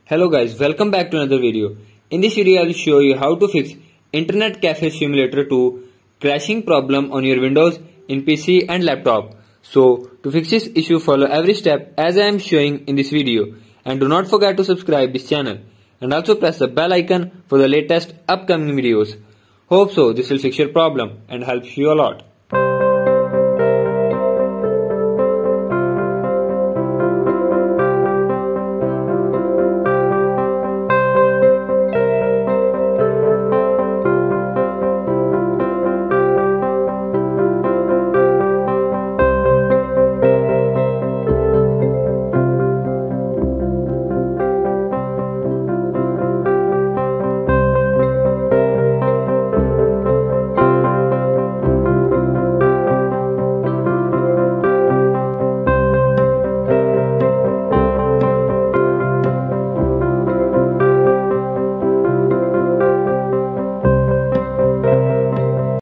Hello guys, welcome back to another video. In this video I will show you how to fix Internet Cafe Simulator 2 crashing problem on your Windows in PC and laptop. So to fix this issue, follow every step as I am showing in this video, and do not forget to subscribe this channel and also press the bell icon for the latest upcoming videos. Hope so this will fix your problem and helps you a lot.